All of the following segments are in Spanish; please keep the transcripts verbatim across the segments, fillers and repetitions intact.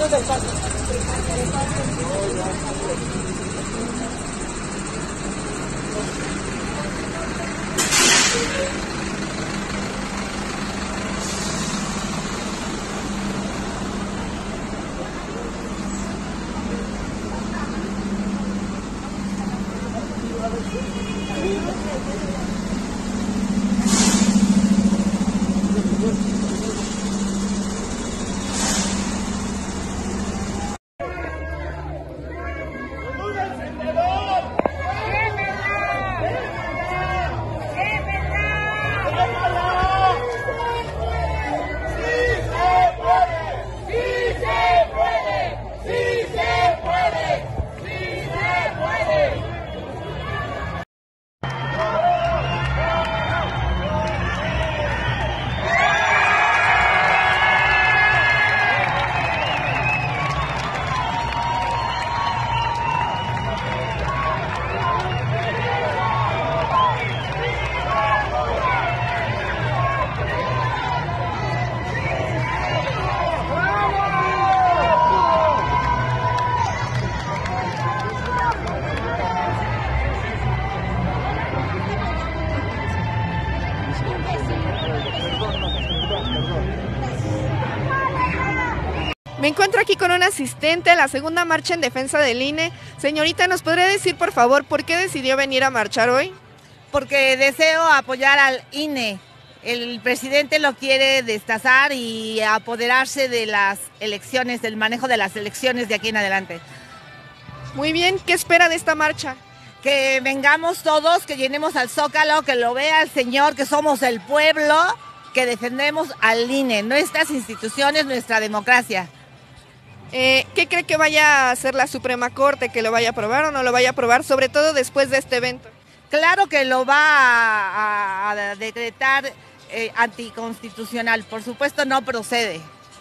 Me encuentro aquí con un asistente a la segunda marcha en defensa del I N E. Señorita, ¿nos podría decir, por favor, por qué decidió venir a marchar hoy? Porque deseo apoyar al I N E. El presidente lo quiere destazar y apoderarse de las elecciones, del manejo de las elecciones de aquí en adelante. Muy bien, ¿qué espera de esta marcha? Que vengamos todos, que llenemos al Zócalo, que lo vea el señor, que somos el pueblo, que defendemos al I N E, nuestras instituciones, nuestra democracia. Eh, ¿Qué cree que vaya a hacer la Suprema Corte? ¿Que lo vaya a aprobar o no lo vaya a aprobar, sobre todo después de este evento? Claro que lo va a, a decretar eh, anticonstitucional. Por supuesto no procede.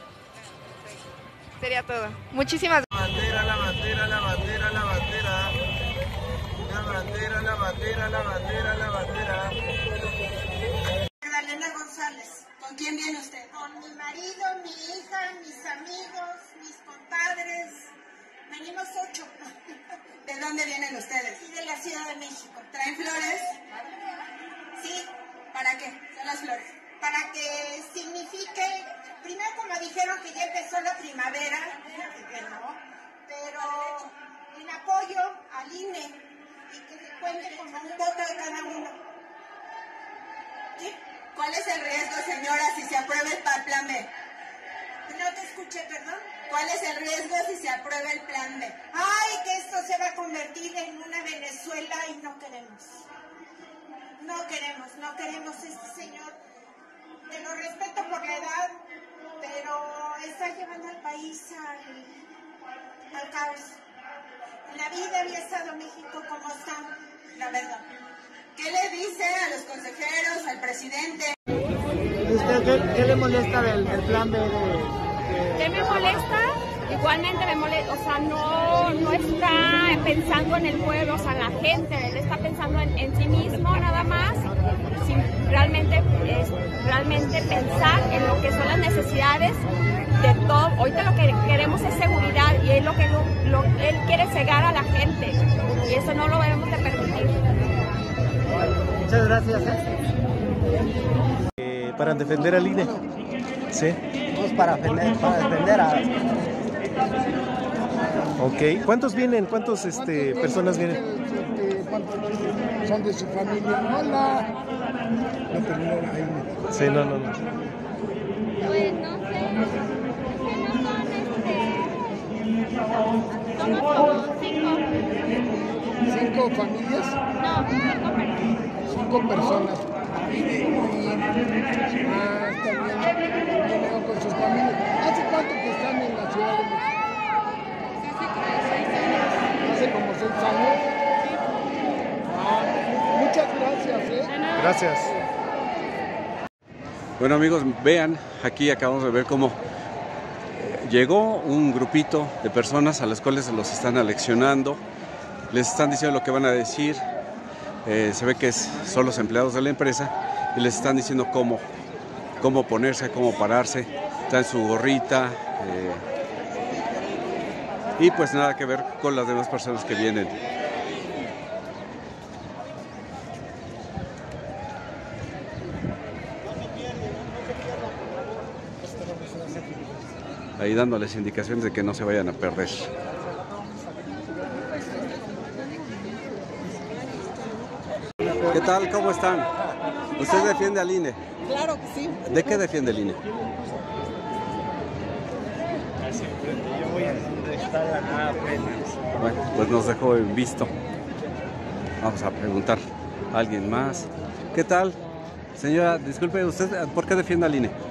Sería todo. Muchísimas gracias. La bandera, la bandera, la bandera, la bandera, la bandera, la bandera, la bandera. Magdalena González, ¿con quién viene usted? Con mi marido, mi hija, mis amigos, mis compadres. Venimos ocho. ¿De dónde vienen ustedes? Sí, de la Ciudad de México. ¿Traen flores? Sí. ¿Para qué son las flores? Para que signifique, primero como dijeron que ya empezó la primavera, que no, pero en apoyo al I N E y que se cuente con un voto de cada uno. ¿Sí? ¿Cuál es el riesgo, señora, si se aprueba el plan B? No te escuché, perdón. ¿Cuál es el riesgo si se aprueba el plan B? Ay, que esto se va a convertir en una Venezuela y no queremos. No queremos, no queremos este señor. Te lo respeto por la edad, pero está llevando al país al, al caos. En la vida había estado México como está, la verdad. ¿Qué le dice a los consejeros, al presidente? ¿Usted qué, qué le molesta del, del plan B de, de... ¿Qué me molesta? Igualmente me molesta, o sea, no, no está pensando en el pueblo, o sea, la gente, él está pensando en, en sí mismo nada más, sin realmente, es, realmente pensar en lo que son las necesidades de todo. Ahorita lo que queremos es seguridad y él lo que lo, lo, él quiere cegar a la gente y eso no lo debemos de permitir. Muchas gracias. ¿eh? Eh, para defender al I N E. Sí. Pues para defender, para defender a... Ok. ¿Cuántos vienen? ¿Cuántos este, personas vienen? ¿Cuántos son de su familia? Hola. No terminó ahí. Sí, no, no, no. Pues no sé, que no son este... Somos como cinco. ¿Cinco familias? No, cinco personas. Cinco personas. Ah, está bien. Vinieron con sus familias. ¿Hace cuánto que están en la Ciudad de México? Hace como seis años. Ah, muchas gracias, ¿eh? Gracias. Bueno, amigos, vean, aquí acabamos de ver cómo llegó un grupito de personas a las cuales los están aleccionando, les están diciendo lo que van a decir, eh, se ve que es, son los empleados de la empresa y les están diciendo cómo, cómo ponerse, cómo pararse, traen su gorrita, eh, y pues nada que ver con las demás personas que vienen. Ahí dándoles indicaciones de que no se vayan a perder. ¿Qué tal? ¿Cómo están? ¿Usted defiende al I N E? Claro que sí. ¿De qué defiende el I N E? Yo voy a donde está la apenas. Bueno, pues nos dejó en visto. Vamos a preguntar a alguien más. ¿Qué tal? Señora, disculpe, ¿usted por qué defiende al I N E?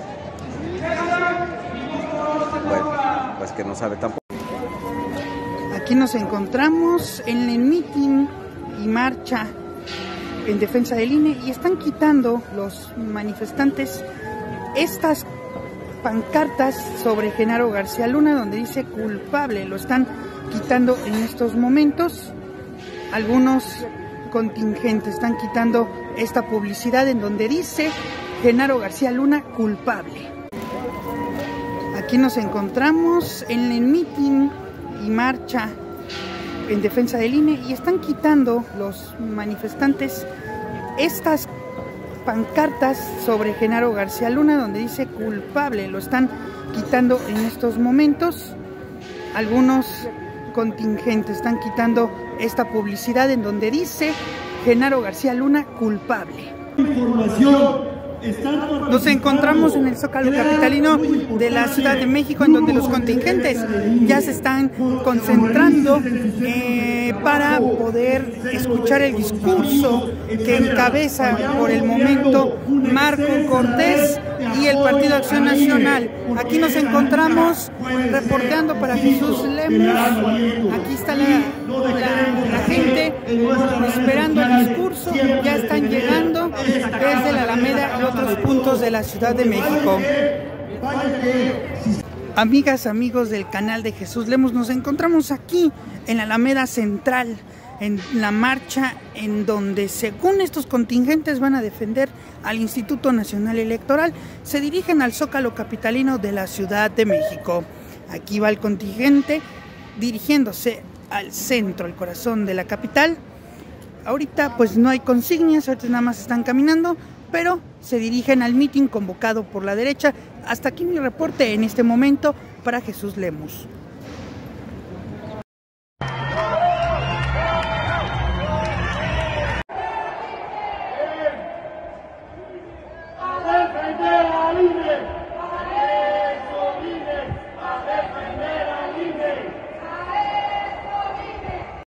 Bueno, pues que no sabe tampoco. Aquí nos encontramos en el mitin y marcha en defensa del I N E y están quitando los manifestantes estas pancartas sobre Genaro García Luna donde dice culpable. Lo están quitando en estos momentos. Algunos contingentes están quitando esta publicidad en donde dice Genaro García Luna culpable. Aquí nos encontramos en el mitin y marcha en defensa del I N E y están quitando los manifestantes estas pancartas sobre Genaro García Luna donde dice culpable. Lo están quitando en estos momentos. Algunos contingentes están quitando esta publicidad en donde dice Genaro García Luna culpable. Información. Nos encontramos en el Zócalo capitalino de la Ciudad de México, en donde los contingentes ya se están concentrando eh, para poder escuchar el discurso que encabeza por el momento Marco Cortés y el Partido Acción Nacional. Aquí nos encontramos reporteando para Jesús Lemus. Aquí está la, la, la gente esperando el discurso. Ya están llegando desde la Alameda y otros puntos de la Ciudad de México. Amigas, amigos del canal de Jesús Lemus, nos encontramos aquí en la Alameda Central, en la marcha en donde, según estos contingentes, van a defender al Instituto Nacional Electoral. Se dirigen al Zócalo capitalino de la Ciudad de México. Aquí va el contingente dirigiéndose al centro, al corazón de la capital. Ahorita pues no hay consignas, ahorita nada más están caminando, pero se dirigen al mitin convocado por la derecha. Hasta aquí mi reporte en este momento para Jesús Lemus.